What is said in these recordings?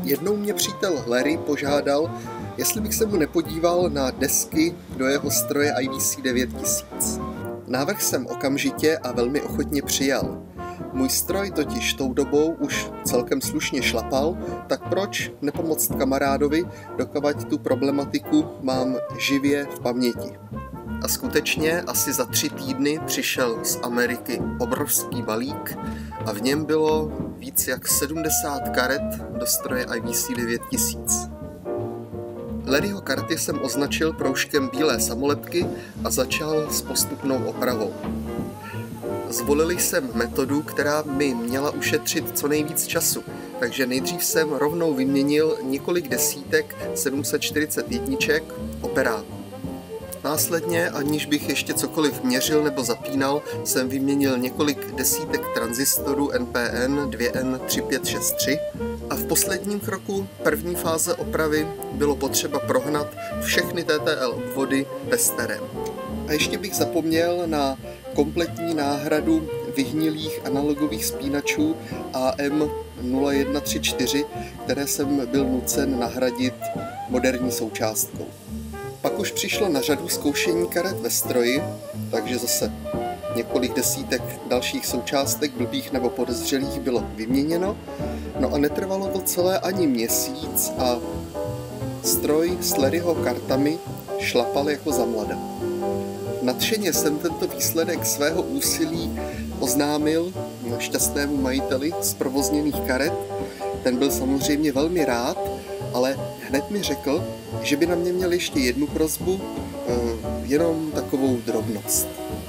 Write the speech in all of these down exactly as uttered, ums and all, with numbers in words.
Jednou mě přítel Larry požádal, jestli bych se mu nepodíval na desky do jeho stroje I V C devět tisíc. Návrh jsem okamžitě a velmi ochotně přijal. Můj stroj totiž tou dobou už celkem slušně šlapal, tak proč nepomoct kamarádovi, dokavať tu problematiku mám živě v paměti. A skutečně asi za tři týdny přišel z Ameriky obrovský balík a v něm bylo víc jak sedmdesát karet do stroje I V C devět tisíc. Larryho karty jsem označil proužkem bílé samolepky a začal s postupnou opravou. Zvolili jsem metodu, která mi měla ušetřit co nejvíc času, takže nejdřív jsem rovnou vyměnil několik desítek sedm set čtyřicet jedna operáků. Následně, aniž bych ještě cokoliv měřil nebo zapínal, jsem vyměnil několik desítek tranzistorů N P N dva N tři pět šest tři a v posledním kroku první fáze opravy bylo potřeba prohnat všechny T T L obvody testerem. A ještě bych zapomněl na kompletní náhradu vyhnilých analogových spínačů A M nula jedna tři čtyři, které jsem byl nucen nahradit moderní součástkou. Pak už přišlo na řadu zkoušení karet ve stroji, takže zase několik desítek dalších součástek blbých nebo podezřelých bylo vyměněno. No a netrvalo to celé ani měsíc a stroj s Larryho kartami šlapal jako za mlada. Nadšeně jsem tento výsledek svého úsilí oznámil šťastnému majiteli zprovozněných karet. Ten byl samozřejmě velmi rád, ale hned mi řekl, že by na mě měl ještě jednu prosbu, jenom takovou drobnost.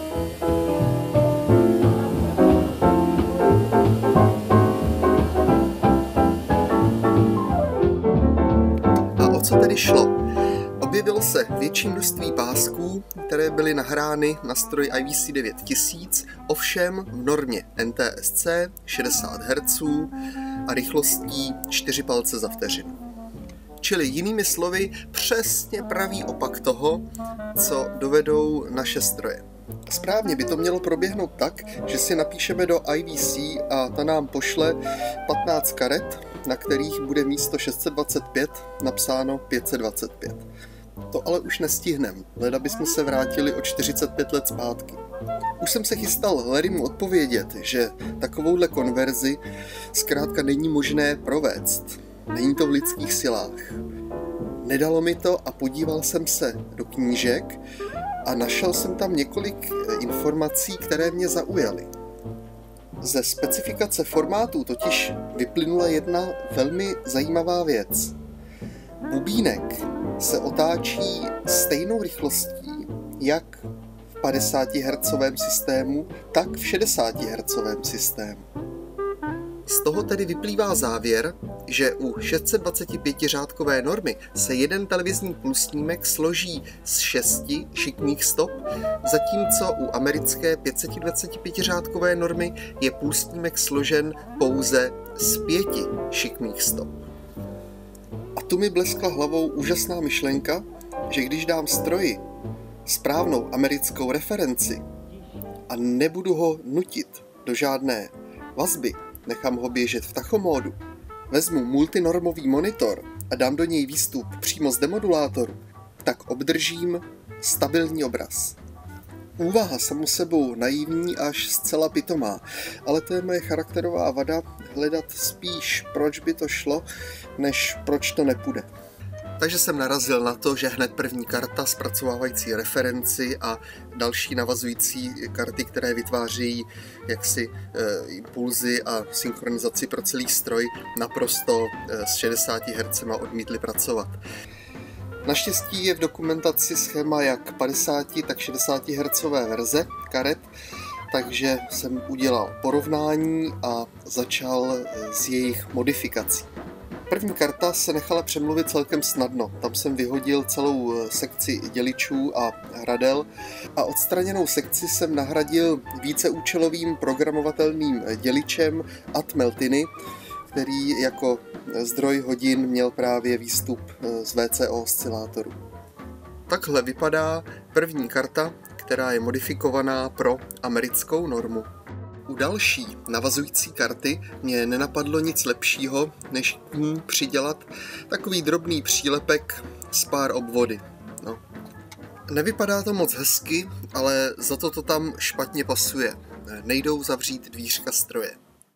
A o co tedy šlo? Objevilo se větší množství pásků, které byly nahrány na stroj I V C devět tisíc, ovšem v normě N T S C šedesát hertzů a rychlostí čtyři palce za vteřinu. Čili jinými slovy přesně pravý opak toho, co dovedou naše stroje. Správně by to mělo proběhnout tak, že si napíšeme do I V C a ta nám pošle patnáct karet, na kterých bude místo šest set dvacet pět napsáno pět set dvacet pět. To ale už nestihneme, leda bychom se vrátili o čtyřicet pět let zpátky. Už jsem se chystal Larrymu odpovědět, že takovouhle konverzi zkrátka není možné provést. Není to v lidských silách. Nedalo mi to a podíval jsem se do knížek a našel jsem tam několik informací, které mě zaujaly. Ze specifikace formátů totiž vyplynula jedna velmi zajímavá věc. Bubínek se otáčí stejnou rychlostí jak v padesátihertzovém systému, tak v šedesátihertzovém systému. Z toho tedy vyplývá závěr, že u šest set dvacet pět řádkové normy se jeden televizní pulsnímek složí z šesti šikmých stop, zatímco u americké pět set dvacet pět řádkové normy je pulsnímek složen pouze z pěti šikmých stop. A tu mi bleskla hlavou úžasná myšlenka, že když dám stroji správnou americkou referenci a nebudu ho nutit do žádné vazby, nechám ho běžet v tachomódu, vezmu multinormový monitor a dám do něj výstup přímo z demodulátoru, tak obdržím stabilní obraz. Úvaha samou sebou naivní až zcela pitomá, ale to je moje charakterová vada hledat spíš, proč by to šlo, než proč to nepůjde. Takže jsem narazil na to, že hned první karta zpracovávající referenci a další navazující karty, které vytváří jaksi e, impulzy a synchronizaci pro celý stroj, naprosto e, s šedesáti hertzema odmítly pracovat. Naštěstí je v dokumentaci schéma jak padesáti, tak šedesáti hertzové verze karet, takže jsem udělal porovnání a začal s jejich modifikací. První karta se nechala přemluvit celkem snadno. Tam jsem vyhodil celou sekci děličů a hradel a odstraněnou sekci jsem nahradil víceúčelovým programovatelným děličem Atmeltiny, který jako zdroj hodin měl právě výstup z V C O oscilátoru. Takhle vypadá první karta, která je modifikovaná pro americkou normu. U další navazující karty mě nenapadlo nic lepšího, než k ní přidělat takový drobný přílepek z pár obvody. No. Nevypadá to moc hezky, ale za to to tam špatně pasuje. Nejdou zavřít dvířka stroje.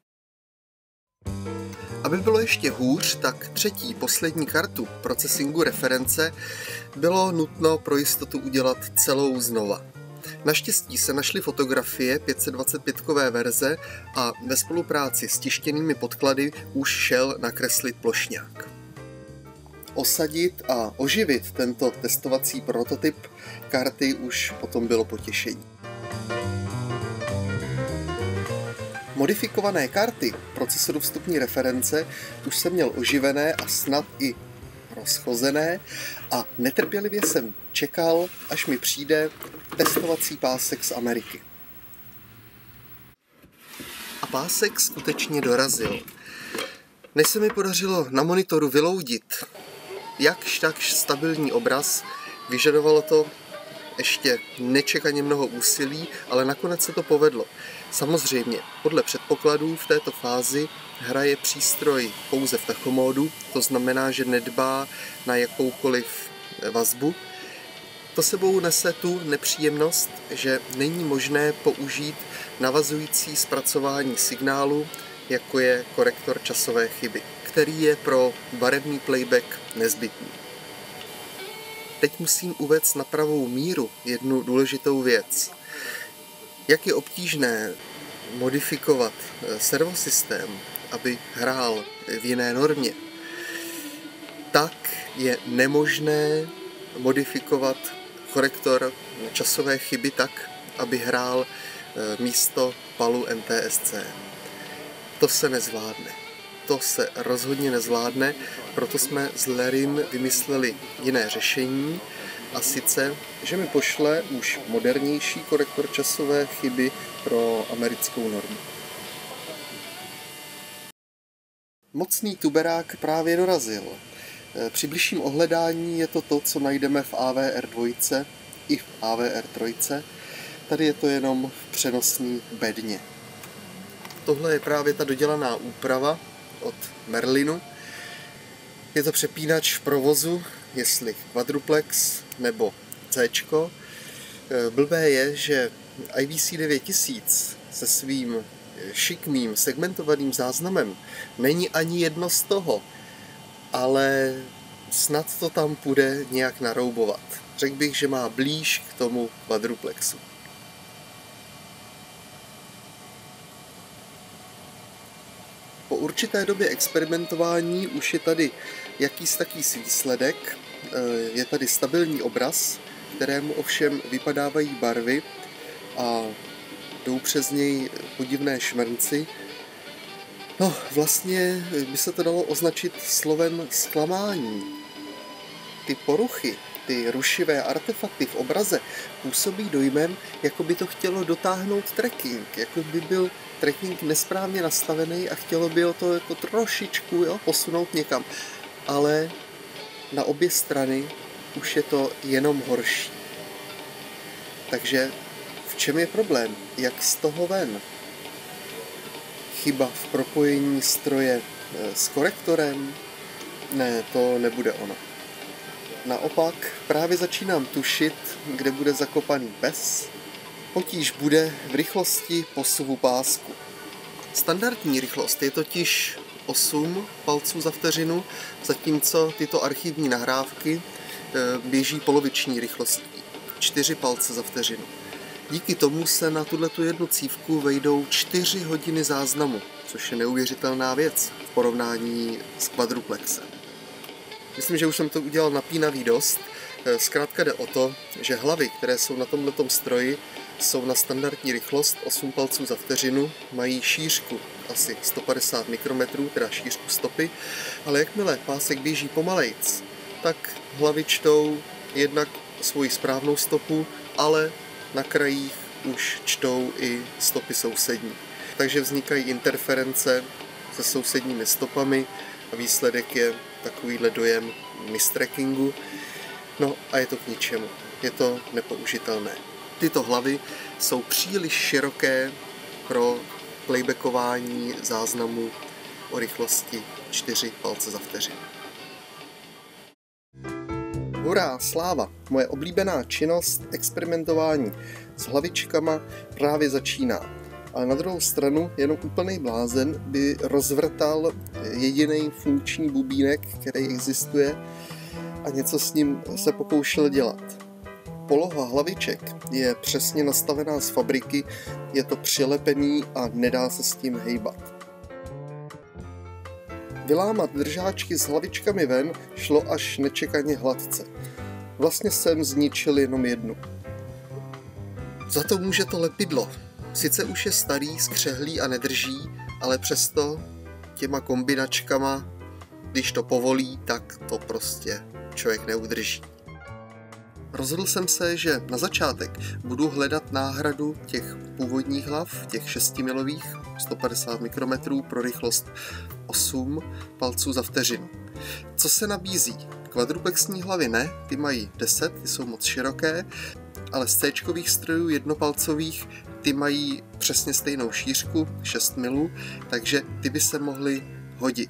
Aby bylo ještě hůř, tak třetí, poslední kartu procesingu reference bylo nutno pro jistotu udělat celou znova. Naštěstí se našly fotografie pět set dvacet pět kové verze a ve spolupráci s tištěnými podklady už šel nakreslit plošňák. Osadit a oživit tento testovací prototyp karty už potom bylo potěšení. Modifikované karty procesoru vstupní reference už jsem měl oživené a snad i rozchozené a netrpělivě jsem čekal, až mi přijde testovací pásek z Ameriky. A pásek skutečně dorazil. Než se mi podařilo na monitoru vyloudit jakž takž stabilní obraz, vyžadovalo to ještě nečekaně mnoho úsilí, ale nakonec se to povedlo. Samozřejmě, podle předpokladů v této fázi hraje přístroj pouze v tachomódu, to znamená, že nedbá na jakoukoliv vazbu. To sebou nese tu nepříjemnost, že není možné použít navazující zpracování signálu, jako je korektor časové chyby, který je pro barevný playback nezbytný. Teď musím uvést na pravou míru jednu důležitou věc. Jak je obtížné modifikovat servosystém, aby hrál v jiné normě, tak je nemožné modifikovat korektor časové chyby tak, aby hrál místo palu N T S C. To se nezvládne. To se rozhodně nezvládne, proto jsme s Larrym vymysleli jiné řešení, a sice, že mi pošle už modernější korektor časové chyby pro americkou normu. Mocný tuberák právě dorazil. Při bližším ohledání je to to, co najdeme v A V R dva i v A V R tři. Tady je to jenom v přenosný bedně. Tohle je právě ta dodělaná úprava od Merlinu. Je to přepínač v provozu, jestli quadruplex nebo C. Blbé je, že I V C devět tisíc se svým šikmým segmentovaným záznamem není ani jedno z toho, ale snad to tam půjde nějak naroubovat. Řekl bych, že má blíž k tomu quadruplexu. Po určité době experimentování už je tady jakýs takýs výsledek, je tady stabilní obraz, kterému ovšem vypadávají barvy a jdou přes něj podivné šmrnci. No, vlastně by se to dalo označit slovem zklamání. Ty poruchy, ty rušivé artefakty v obraze působí dojmem, jako by to chtělo dotáhnout tracking, jako by byl tracking nesprávně nastavený a chtělo by ho to jako trošičku jo, posunout někam. Ale na obě strany už je to jenom horší. Takže v čem je problém? Jak z toho ven? Chyba v propojení stroje s korektorem? Ne, to nebude ono. Naopak právě začínám tušit, kde bude zakopaný pes. Potíž bude v rychlosti posuvu pásku. Standardní rychlost je totiž osm palců za vteřinu, zatímco tyto archivní nahrávky běží poloviční rychlostí, čtyři palce za vteřinu. Díky tomu se na tuhletu jednu cívku vejdou čtyři hodiny záznamu, což je neuvěřitelná věc v porovnání s quadruplexem. Myslím, že už jsem to udělal napínavý dost. Zkrátka jde o to, že hlavy, které jsou na tomhletom stroji, jsou na standardní rychlost osm palců za vteřinu, mají šířku asi sto padesát mikrometrů, teda šířku stopy, ale jakmile pásek běží pomalejc, tak hlavy čtou jednak svoji správnou stopu, ale na krajích už čtou i stopy sousední. Takže vznikají interference se sousedními stopami a výsledek je takovýhle dojem mistrackingu. No a je to k ničemu. Je to nepoužitelné. Tyto hlavy jsou příliš široké pro playbackování záznamu o rychlosti čtyři palce za vteřinu. Hurá, sláva! Moje oblíbená činnost, experimentování s hlavičkama právě začíná. Ale na druhou stranu jenom úplný blázen by rozvrtal jediný funkční bubínek, který existuje, a něco s ním se pokoušel dělat. Poloha hlaviček je přesně nastavená z fabriky, je to přilepený a nedá se s tím hejbat. Vylámat držáčky s hlavičkami ven šlo až nečekaně hladce. Vlastně jsem zničil jenom jednu. Za to může to lepidlo. Sice už je starý, skřehlý a nedrží, ale přesto těma kombinačkama, když to povolí, tak to prostě člověk neudrží. Rozhodl jsem se, že na začátek budu hledat náhradu těch původních hlav, těch šestimilových, sto padesát mikrometrů pro rychlost osm palců za vteřinu. Co se nabízí? Kvadruplexní hlavy ne, ty mají deset, ty jsou moc široké, ale z C-čkových strojů jednopalcových ty mají přesně stejnou šířku, šest milů, takže ty by se mohly hodit.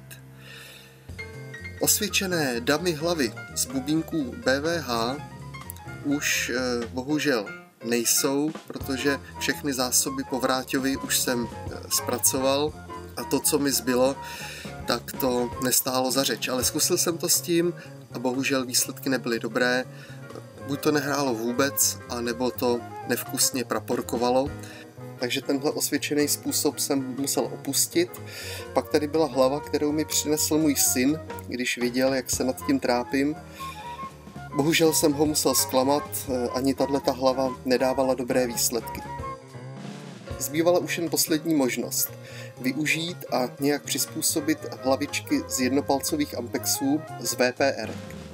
Osvědčené dummy hlavy z bubínků B V H už eh, bohužel nejsou, protože všechny zásoby po Vráťovi už jsem eh, zpracoval a to, co mi zbylo, tak to nestálo za řeč. Ale zkusil jsem to s tím a bohužel výsledky nebyly dobré. Buď to nehrálo vůbec, anebo to nevkusně praporkovalo. Takže tenhle osvědčený způsob jsem musel opustit. Pak tady byla hlava, kterou mi přinesl můj syn, když viděl, jak se nad tím trápím. Bohužel jsem ho musel zklamat, ani tato hlava nedávala dobré výsledky. Zbývala už jen poslední možnost. Využít a nějak přizpůsobit hlavičky z jednopalcových Ampexů z V P R.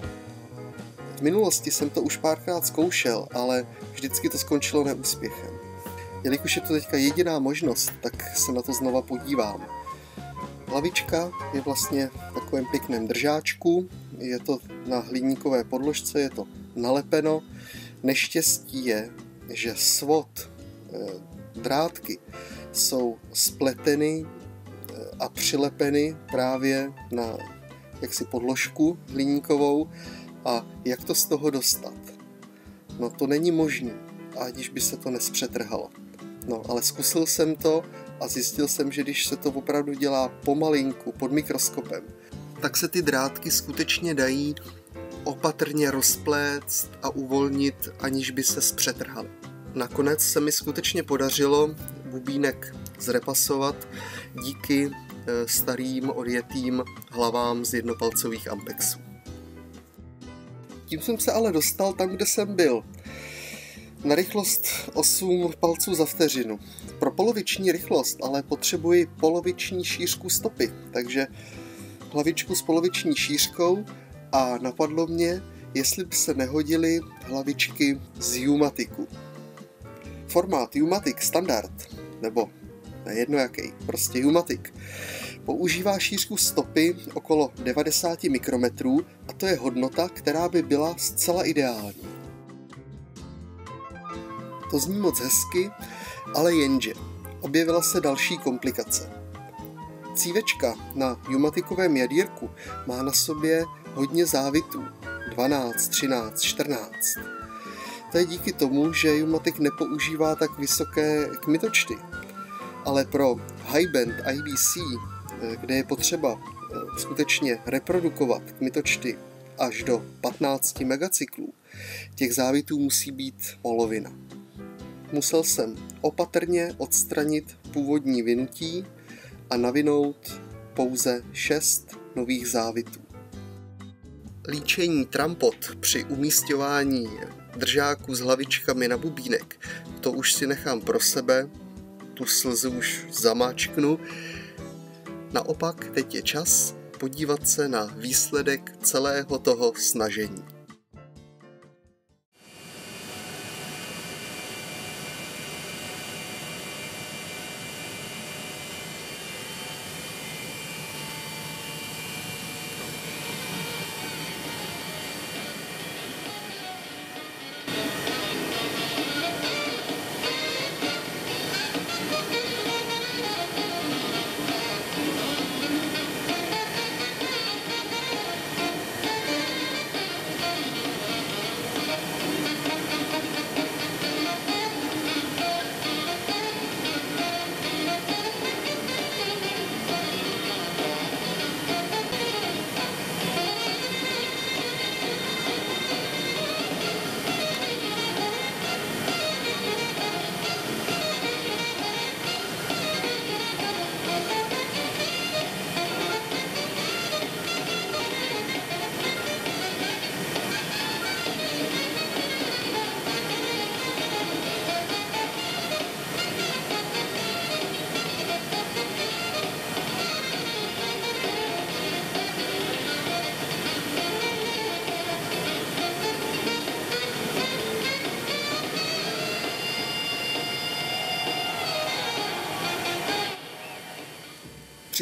V minulosti jsem to už párkrát zkoušel, ale vždycky to skončilo neúspěchem. Jelikož je to teďka jediná možnost, tak se na to znova podívám. Hlavička je vlastně v takovém pěkném držáčku, je to na hliníkové podložce, je to nalepeno. Neštěstí je, že svod, drátky jsou spleteny a přilepeny právě na jaksi podložku hliníkovou a jak to z toho dostat? No to není možné, aniž by se to nespřetrhalo. No, ale zkusil jsem to a zjistil jsem, že když se to opravdu dělá pomalinku, pod mikroskopem, tak se ty drátky skutečně dají opatrně rozpléct a uvolnit, aniž by se zpřetrhaly. Nakonec se mi skutečně podařilo bubínek zrepasovat díky starým odjetým hlavám z jednopalcových Ampexů. Tím jsem se ale dostal tam, kde jsem byl. Na rychlost osm palců za vteřinu. Pro poloviční rychlost ale potřebuji poloviční šířku stopy, takže hlavičku s poloviční šířkou a napadlo mě, jestli by se nehodily hlavičky z U-matiku. Formát U-matic standard, nebo nejedno jaký, prostě U-matic, používá šířku stopy okolo devadesát mikrometrů a to je hodnota, která by byla zcela ideální. To zní moc hezky, ale jenže objevila se další komplikace. Cívečka na U-maticovém jadírku má na sobě hodně závitů, dvanáct, třináct, čtrnáct. To je díky tomu, že U-matic nepoužívá tak vysoké kmitočty, ale pro high-band I V C, kde je potřeba skutečně reprodukovat kmitočty až do patnáct megacyklů, těch závitů musí být polovina. Musel jsem opatrně odstranit původní vinutí a navinout pouze šest nových závitů. Líčení trampot při umísťování držáků s hlavičkami na bubínek, to už si nechám pro sebe, tu slzu už zamáčknu. Naopak teď je čas podívat se na výsledek celého toho snažení.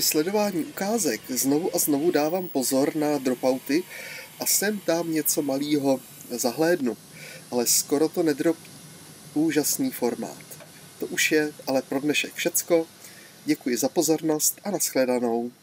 sledování ukázek znovu a znovu dávám pozor na dropouty a sem tam něco malýho zahlédnu, ale skoro to nedropí. Úžasný formát. To už je ale pro dnešek všecko. Děkuji za pozornost a nashledanou.